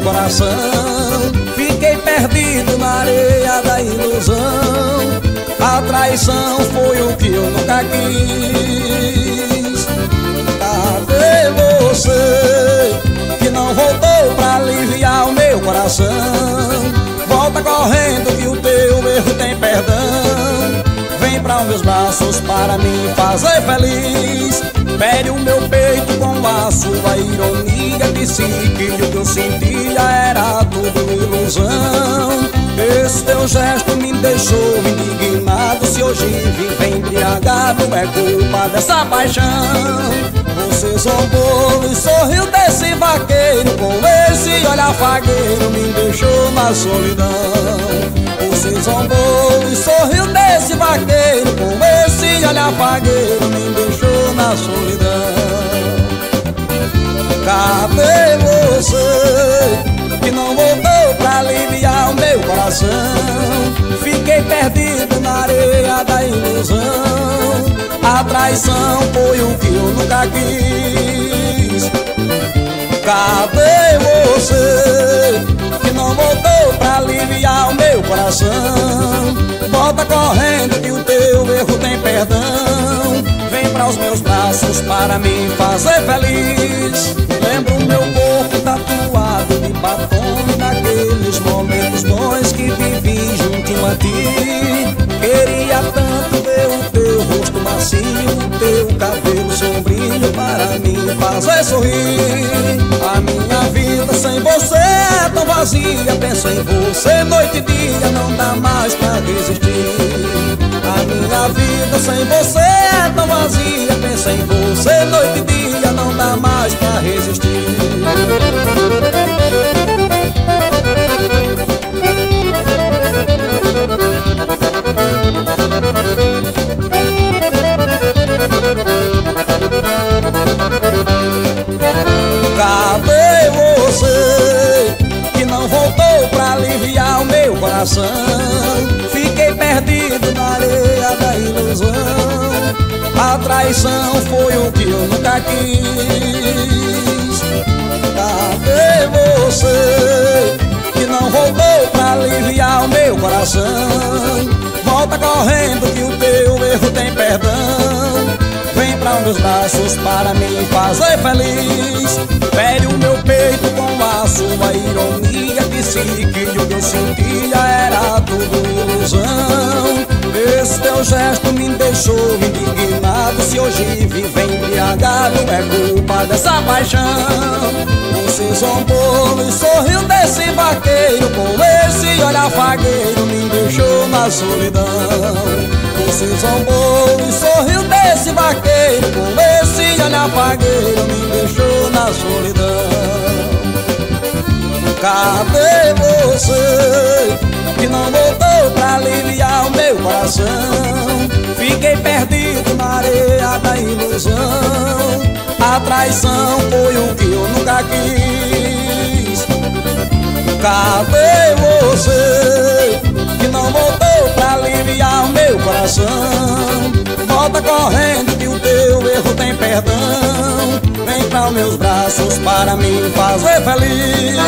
coração. Fiquei perdido na areia da ilusão. A traição foi o que eu nunca quis. Cadê você que não voltou pra aliviar o meu coração? Volta correndo que o teu erro tem perdão. Vem pra meus braços para me fazer feliz. Fere o meu peito com a sua ironia. Disse que o que eu sentia era tudo ilusão. Esse teu gesto me deixou indignado. Se hoje vive embriagado é culpa dessa paixão. Você zombou e sorriu desse vaqueiro. Com esse olhar fagueiro me deixou na solidão. Você zombou e sorriu desse vaqueiro. Com esse olhar fagueiro me deixou na solidão. Cadê você que não voltou pra aliviar o meu coração? Fiquei perdido na areia da ilusão. A traição foi o que eu nunca quis. Cadê você que não voltou pra aliviar o meu coração? Volta correndo que o teu erro tem perdão. Vem pra os meus braços para me fazer feliz. Lembro o meu corpo tatuado de batom, naqueles momentos bons que vivi juntinho a ti. Queria tanto ver o teu rosto macio, o teu cabelo sombrio para me fazer sorrir. A minha vida sem você é tão vazia. Penso em você noite e dia, não dá mais pra resistir. A minha vida sem você é tão vazia. Penso em você noite e dia, não dá mais pra resistir. Cadê você que não voltou pra aliviar o meu coração? Fiquei perdido na areia da ilusão. A traição foi o que eu nunca quis. Cadê você que não voltou pra aliviar o meu coração? Volta correndo que o teu erro tem perdão. Vem pra meus braços para me fazer feliz. Fere o meu peito com a sua ironia. Disse que o que eu sentia era tudo ilusão. Esse teu gesto me deixou indignado. Se hoje vive embriagado é culpa dessa paixão. Você zombou e sorriu desse vaqueiro. Com esse olhar fagueiro me deixou na solidão. Você zombou e sorriu desse vaqueiro. Com esse olhar fagueiro me deixou na solidão. Cadê você que não voltou pra aliviar o meu coração? Fiquei perdido na areia da ilusão. A traição foi o que eu nunca quis. Cadê você que não voltou pra aliviar o meu coração? Volta correndo que o teu erro tem perdão. Vem pra meus braços para me fazer feliz.